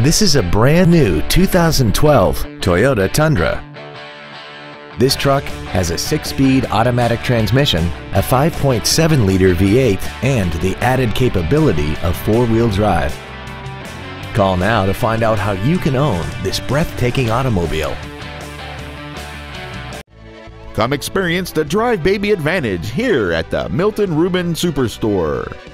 This is a brand new 2012 Toyota Tundra. This truck has a 6-speed automatic transmission, a 5.7-liter V8, and the added capability of 4-wheel drive. Call now to find out how you can own this breathtaking automobile. Come experience the Drive Baby advantage here at the Milton Ruben Superstore.